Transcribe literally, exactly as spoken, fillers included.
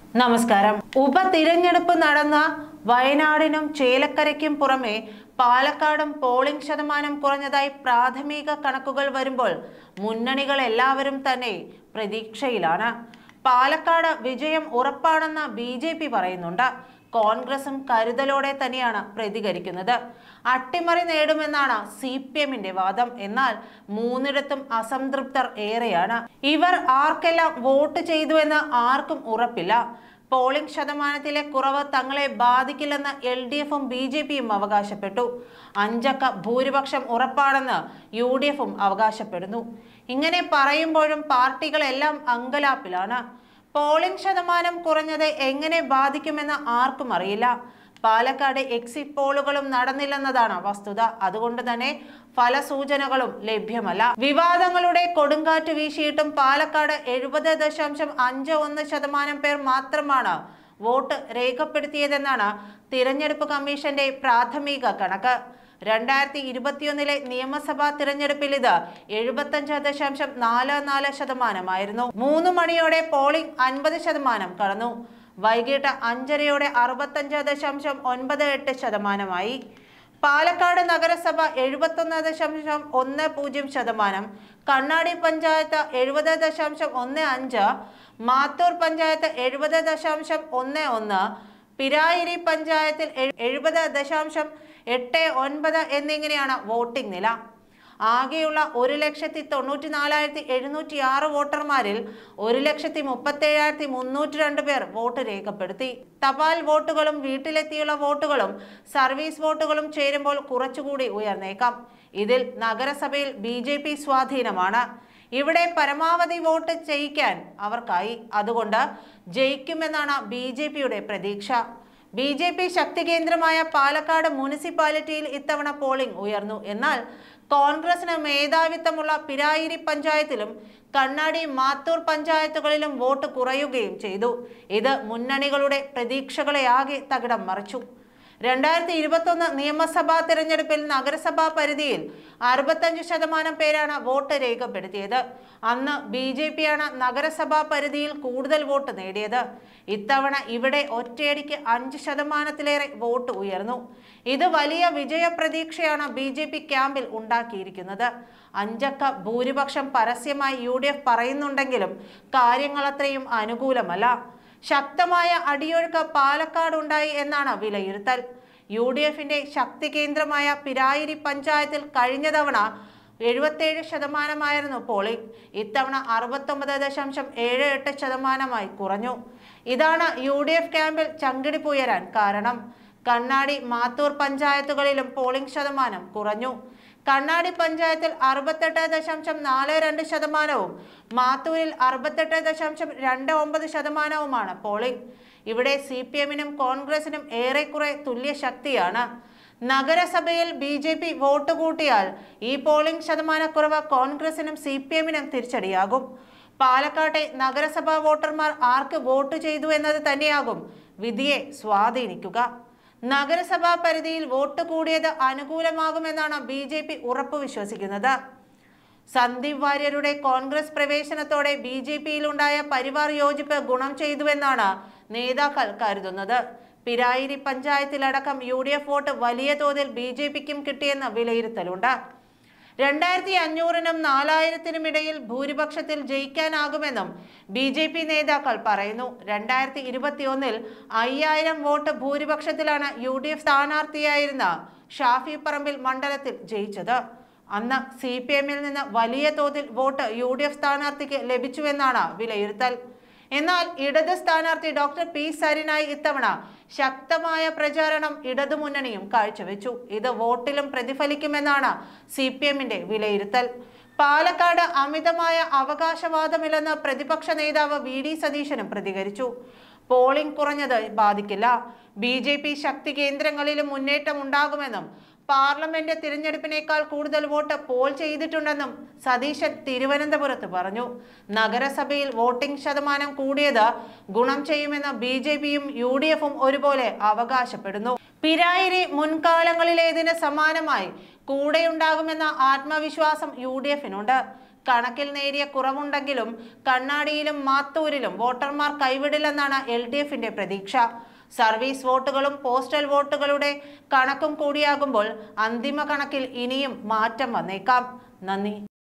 നമസ്കാരം. ഉപതിരഞ്ഞെടുപ്പ് നടന്ന വയനാടിനും ചേലക്കരയ്ക്കും പുറമെ പാലക്കാടും പോളിംഗ് ശതമാനം കുറഞ്ഞതായി പ്രാഥമിക കണക്കുകൾ വരുമ്പോൾ മുന്നണികൾ എല്ലാവരും തന്നെ പ്രതീക്ഷയിലാണ്. പാലക്കാട് വിജയം ഉറപ്പാണെന്ന് ബി ജെ പി പറയുന്നുണ്ട്. കോൺഗ്രസും കരുതലോടെ തന്നെയാണ് പ്രതികരിക്കുന്നത്. അട്ടിമറി നേടുമെന്നാണ് സി പി എമ്മിന്റെ വാദം. എന്നാൽ മൂന്നിടത്തും അസംതൃപ്തർ ഏറെയാണ്. ഇവർ ആർക്കെല്ലാം വോട്ട് ചെയ്തുവെന്ന് ആർക്കും ഉറപ്പില്ല. പോളിംഗ് ശതമാനത്തിലെ കുറവ് തങ്ങളെ ബാധിക്കില്ലെന്ന് എൽ ഡി എഫും ബി ജെ പിയും അവകാശപ്പെട്ടു. അഞ്ചക്ക ഭൂരിപക്ഷം ഉറപ്പാണെന്ന് യു ഡി എഫും അവകാശപ്പെടുന്നു. ഇങ്ങനെ പറയുമ്പോഴും പാർട്ടികളെല്ലാം അങ്കലാപ്പിലാണ്. പോളിംഗ് ശതമാനം കുറഞ്ഞത് എങ്ങനെ ബാധിക്കുമെന്ന് ആർക്കും അറിയില്ല. പാലക്കാട് എക്സിറ്റ് പോളുകളും നടന്നില്ലെന്നതാണ് വസ്തുത. അതുകൊണ്ട് തന്നെ ഫലസൂചനകളും ലഭ്യമല്ല. വിവാദങ്ങളുടെ കൊടുങ്കാറ്റ് വീശിയിട്ടും പാലക്കാട് എഴുപത് ദശാംശം അഞ്ച് ഒന്ന് ശതമാനം പേർ മാത്രമാണ് വോട്ട് രേഖപ്പെടുത്തിയതെന്നാണ് തിരഞ്ഞെടുപ്പ് കമ്മീഷന്റെ പ്രാഥമിക കണക്ക്. രണ്ടായിരത്തി ഇരുപത്തിയൊന്നിലെ നിയമസഭാ തിരഞ്ഞെടുപ്പിൽ ഇത് എഴുപത്തഞ്ച് ദശാംശം നാല് നാല് ശതമാനമായിരുന്നു. മൂന്ന് മണിയോടെ പോളിംഗ് അൻപത് ശതമാനം കടന്നു. വൈകിട്ട് അഞ്ചരയോടെ അറുപത്തഞ്ച് ദശാംശം ഒൻപത് എട്ട് ശതമാനമായി. പാലക്കാട് നഗരസഭ എഴുപത്തൊന്ന് ദശാംശം ഒന്ന് പൂജ്യം ശതമാനം, കണ്ണാടി പഞ്ചായത്ത് എഴുപത് ദശാംശം ഒന്ന് അഞ്ച്, മാത്തൂർ പഞ്ചായത്ത് എഴുപത് ദശാംശം ഒന്ന് ഒന്ന്, പിരായിരി പഞ്ചായത്തിൽ എഴുപത് ദശാംശം എട്ട് ഒൻപത് എന്നിങ്ങനെയാണ് വോട്ടിംഗ് നില. ആകെയുള്ള ഒരു ലക്ഷത്തി തൊണ്ണൂറ്റി നാലായിരത്തി എഴുന്നൂറ്റി ആറ് വോട്ടർമാരിൽ ഒരു ലക്ഷത്തി മുപ്പത്തി ഏഴായിരത്തി മുന്നൂറ്റി രണ്ട് പേർ വോട്ട് രേഖപ്പെടുത്തി. തപാൽ വോട്ടുകളും വീട്ടിലെത്തിയുള്ള വോട്ടുകളും സർവീസ് വോട്ടുകളും ചേരുമ്പോൾ കുറച്ചുകൂടി ഉയർന്നേക്കാം. ഇതിൽ നഗരസഭയിൽ ബി ജെ പി സ്വാധീനമാണ്. ഇവിടെ പരമാവധി വോട്ട് ചെയ്യിക്കാൻ അവർക്കായി. അതുകൊണ്ട് ജയിക്കുമെന്നാണ് ബി ജെ പിയുടെ പ്രതീക്ഷ. ബി ജെ പി ശക്തി കേന്ദ്രമായ പാലക്കാട് മുനിസിപ്പാലിറ്റിയിൽ ഇത്തവണ പോളിംഗ് ഉയർന്നു. എന്നാൽ കോൺഗ്രസിന് മേധാവിത്വമുള്ള പിരായിരി പഞ്ചായത്തിലും കണ്ണാടി മാത്തൂർ പഞ്ചായത്തുകളിലും വോട്ട് കുറയുകയും ചെയ്തു. ഇത് മുന്നണികളുടെ പ്രതീക്ഷകളെ ആകെ തകിടം മറിച്ചു. രണ്ടായിരത്തി ഇരുപത്തൊന്ന് നിയമസഭാ തിരഞ്ഞെടുപ്പിൽ നഗരസഭാ പരിധിയിൽ അറുപത്തഞ്ച് ശതമാനം പേരാണ് വോട്ട് രേഖപ്പെടുത്തിയത്. അന്ന് ബി ജെ പിയാണ് നഗരസഭാ പരിധിയിൽ കൂടുതൽ വോട്ട് നേടിയത്. ഇത്തവണ ഇവിടെ ഒറ്റയടിക്ക് അഞ്ച് ശതമാനത്തിലേറെ വോട്ട് ഉയർന്നു. ഇത് വലിയ വിജയ പ്രതീക്ഷയാണ് ബി ജെ പി ക്യാമ്പിൽ ഉണ്ടാക്കിയിരിക്കുന്നത്. അഞ്ചക്ക ഭൂരിപക്ഷം പരസ്യമായി യു ഡി എഫ് പറയുന്നുണ്ടെങ്കിലും കാര്യങ്ങൾ അത്രയും അനുകൂലമല്ല. ശക്തമായ അടിയൊഴുക്ക് പാലക്കാട് ഉണ്ടായി എന്നാണ് വിലയിരുത്തൽ. യു ഡി എഫിന്റെ ശക്തി കേന്ദ്രമായ പിരായിരി പഞ്ചായത്തിൽ കഴിഞ്ഞ തവണ എഴുപത്തേഴ് ശതമാനമായിരുന്നു പോളിംഗ്. ഇത്തവണ അറുപത്തൊമ്പത് ദശാംശം ഏഴ് എട്ട് ശതമാനമായി കുറഞ്ഞു. ഇതാണ് യു ഡി എഫ് ക്യാമ്പിൽ ചങ്കിടിപ്പുയരാൻ കാരണം. കണ്ണാടി മാത്തൂർ പഞ്ചായത്തുകളിലും പോളിംഗ് ശതമാനം കുറഞ്ഞു. കണ്ണാടി പഞ്ചായത്തിൽ അറുപത്തെട്ട് ദശാംശം നാല് രണ്ട് ശതമാനവും മാത്തൂരിൽ അറുപത്തെട്ട് ദശാംശം രണ്ട് ഒമ്പത് ശതമാനവുമാണ് പോളിംഗ്. ഇവിടെ സി പി എമ്മിനും കോൺഗ്രസിനും ഏറെക്കുറെ തുല്യ ശക്തിയാണ്. നഗരസഭയിൽ ബി ജെ പി വോട്ട് കൂട്ടിയാൽ ഈ പോളിംഗ് ശതമാനക്കുറവ് കോൺഗ്രസിനും സി പി എമ്മിനും തിരിച്ചടിയാകും. പാലക്കാട്ടെ നഗരസഭാ വോട്ടർമാർ ആർക്ക് വോട്ട് ചെയ്തു എന്നത് തന്നെയാകും വിധിയെ സ്വാധീനിക്കുക. നഗരസഭാ പരിധിയിൽ വോട്ട് കൂടിയത് അനുകൂലമാകുമെന്നാണ് ബി ജെ പി ഉറപ്പു വിശ്വസിക്കുന്നത്. സന്ദീപ് വാര്യരുടെ കോൺഗ്രസ് പ്രവേശനത്തോടെ ബി ജെ പിയിലുണ്ടായ പരിവാർ യോജിപ്പ് ഗുണം ചെയ്തുവെന്നാണ് നേതാക്കൾ കരുതുന്നത്. പിരായിരി പഞ്ചായത്തിലടക്കം യു ഡി എഫ് വോട്ട് വലിയ തോതിൽ ബി ജെ പിക്കും കിട്ടിയെന്ന് വിലയിരുത്തലുണ്ട്. രണ്ടായിരത്തി അഞ്ഞൂറിനും നാലായിരത്തിനും ഇടയിൽ ഭൂരിപക്ഷത്തിൽ ജയിക്കാനാകുമെന്നും ബി ജെ പി നേതാക്കൾ പറയുന്നു. രണ്ടായിരത്തി ഇരുപത്തി ഒന്നിൽ അയ്യായിരം വോട്ട് ഭൂരിപക്ഷത്തിലാണ് യു ഡി എഫ് സ്ഥാനാർത്ഥിയായിരുന്ന ഷാഫി പറമ്പിൽ മണ്ഡലത്തിൽ ജയിച്ചത്. അന്ന് സി പി എമ്മിൽ നിന്ന് വലിയ തോതിൽ വോട്ട് യു ഡി എഫ് സ്ഥാനാർത്ഥിക്ക് ലഭിച്ചുവെന്നാണ് വിലയിരുത്തൽ. എന്നാൽ ഇടത് സ്ഥാനാർത്ഥി ഡോക്ടർ പി സരിനായി ഇത്തവണ ശക്തമായ പ്രചാരണം ഇടതുമുന്നണിയും കാഴ്ചവെച്ചു. ഇത് വോട്ടിലും പ്രതിഫലിക്കുമെന്നാണ് സി പി എമ്മിന്റെ വിലയിരുത്തൽ. പാലക്കാട് അമിതമായ അവകാശവാദമില്ലെന്ന് പ്രതിപക്ഷ നേതാവ് വി ഡി സതീശനും പ്രതികരിച്ചു. പോളിംഗ് കുറഞ്ഞത് ബാധിക്കില്ല. ബി ജെ പി ശക്തി കേന്ദ്രങ്ങളിലും മുന്നേറ്റം ഉണ്ടാകുമെന്നും പാർലമെന്റ് തിരഞ്ഞെടുപ്പിനേക്കാൾ കൂടുതൽ വോട്ട് പോൾ ചെയ്തിട്ടുണ്ടെന്നും സതീശൻ തിരുവനന്തപുരത്ത് പറഞ്ഞു. നഗരസഭയിൽ വോട്ടിംഗ് ശതമാനം കൂടിയത് ഗുണം ചെയ്യുമെന്ന് ബി ജെ പിയും യു ഡി എഫും ഒരുപോലെ അവകാശപ്പെടുന്നു. പിരായിരി മുൻകാലങ്ങളിലേതിന് സമാനമായി കൂടെയുണ്ടാകുമെന്ന ആത്മവിശ്വാസം യു ഡി എഫിനുണ്ട്. കണക്കിൽ നേരിയ കുറവുണ്ടെങ്കിലും കണ്ണാടിയിലും മാത്തൂരിലും വോട്ടർമാർ കൈവിടില്ലെന്നാണ് എൽ ഡി എഫിന്റെ പ്രതീക്ഷ. സർവീസ് വോട്ടുകളും പോസ്റ്റൽ വോട്ടുകളുടെ കണക്കും കൂടിയാകുമ്പോൾ അന്തിമ കണക്കിൽ ഇനിയും മാറ്റം വന്നേക്കാം. നന്ദി.